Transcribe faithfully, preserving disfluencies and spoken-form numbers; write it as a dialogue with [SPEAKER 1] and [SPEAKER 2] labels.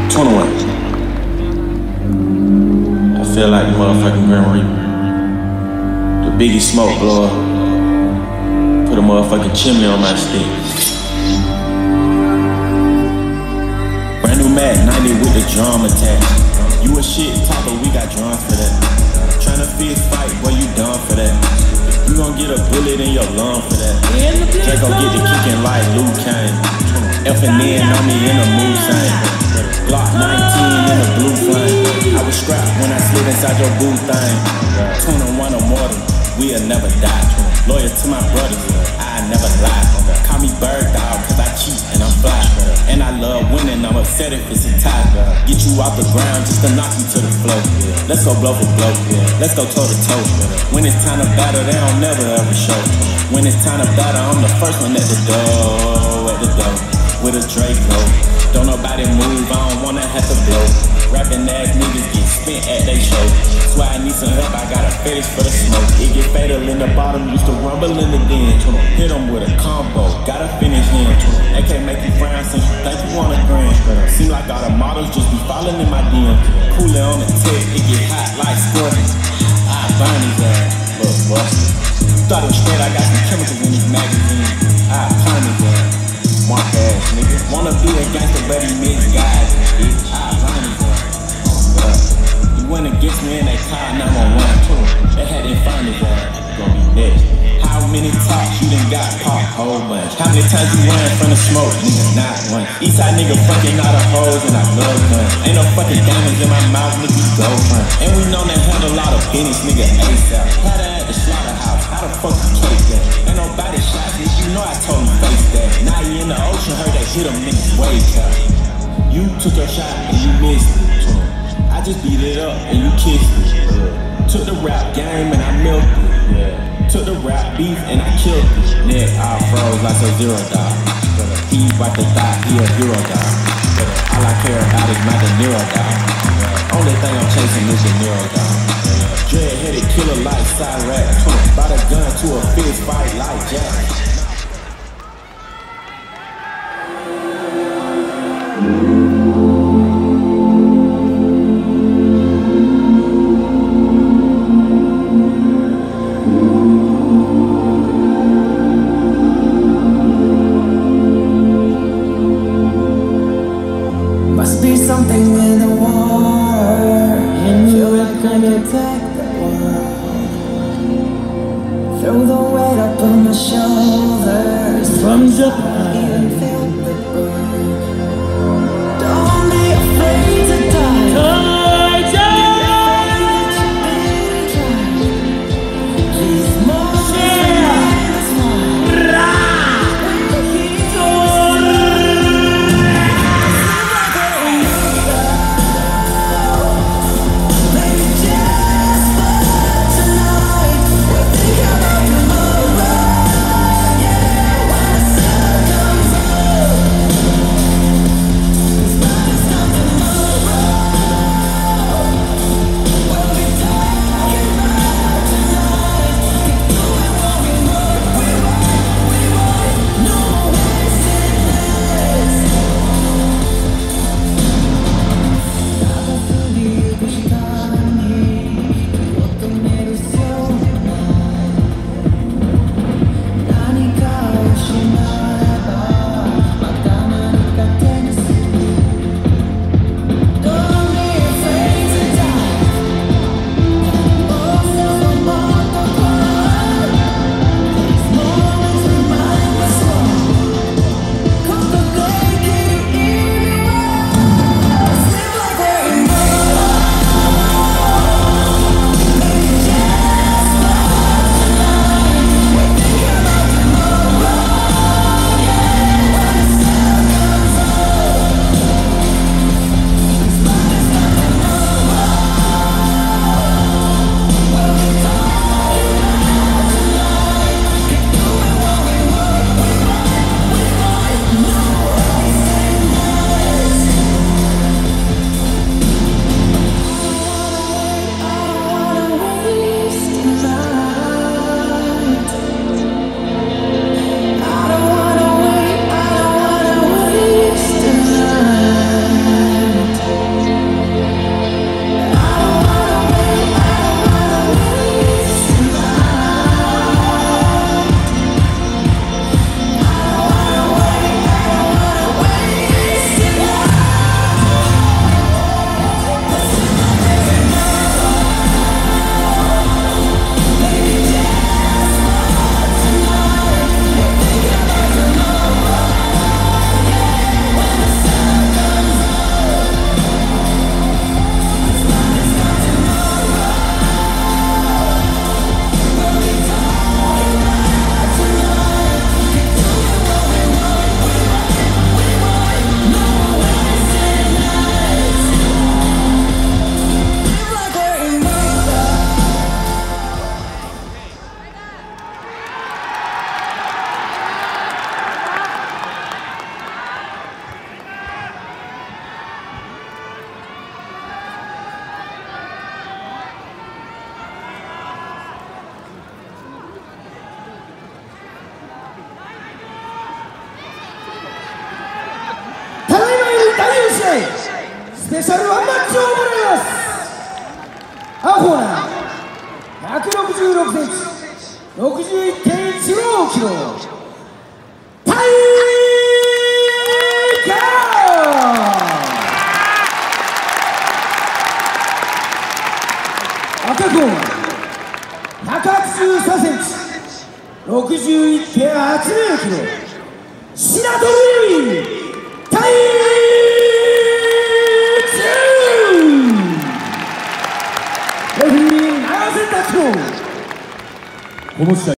[SPEAKER 1] twenty-one. I feel like the motherfucking Grim Reaper. The Biggie smoke blower. Put a motherfucking chimney on my stick. Brand new Mac ninety with the drum attack. You a shit talker, we got drums for that. Tryna fist fight, boy, you done for that. You gon' get a bullet in your lung for that. Draco get the kicking like Luke Kane. F and N on me in a mood sign. Glock nineteen in the blue flame. I was strapped when I slid inside your boo thing. twenty-one or more, we'll never die. Loyal to my brothers, I never lie. Call me bird dog, cause I cheat and I'm fly. And I love winning, I'm upset if it's a tie. Get you off the ground just to knock you to the floor. Let's go blow for blow, let's go toe to toe. When it's time to battle, they don't never ever show. When it's time to battle, I'm the first one at the door, at the door. With a Draco, don't nobody move, I don't wanna have to blow. Rapping ass niggas get spent at they show. Swear I need some help, I got a fetish for the smoke. It get fatal in the bottom, used to rumble in the den. Hit them with a combo, gotta finish him. They can't make you frown since you think you want a grand. Seem like all the models just be falling in my D M. Cooler on the tip, it get hot like scorpions. I burn his ass, look busted. You thought it was straight, I got some chemicals in these magazines. I burn his ass, mark ass nigga. Wanna be a gangster, but he misguided. I burn his ass. You went against me and they called nine one one too. They had their findings on, gon' be next. How many talks you done got caught? Whole bunch. How many times you ran from the smoke? Nigga, not one. Eastside nigga fucking out of hoes and I love guns. Ain't no fucking diamonds in my mouth, nigga, you go front. And we know they handle a lot of business, nigga, ASAP. Had her at the slaughterhouse, how the fuck you take that? Ain't nobody shot me, you know I told him face that. Now you in the ocean, heard they hit them niggas way cut. You took your shot and you missed it. I just beat it up and you kissed it. Uh, took the rap game and I milked it. Yeah. Took the rap beef and I killed it. Neck I froze like a zero dog. He wiped the thigh, he a hero dog. All I care about is my De Niro dog. Only thing I'm chasing is De Niro dog. Dread-headed killer like Cyrax. Bought a gun to a fist fight like Jack.
[SPEAKER 2] Something in the water, and feel like I can attack the world. Throw the weight up on my shoulders, thumbs up, I even feel the burn. 合スペシャルワンマッチを行います。アホーナひゃくろくじゅうろくセンチ ろくじゅういってんいちごキロタイガー。赤コーナーひゃくはちじゅうさんセンチ ろくじゅういってんはちゼロキロ白鳥由衣タイレフェリー長瀬達子。この試合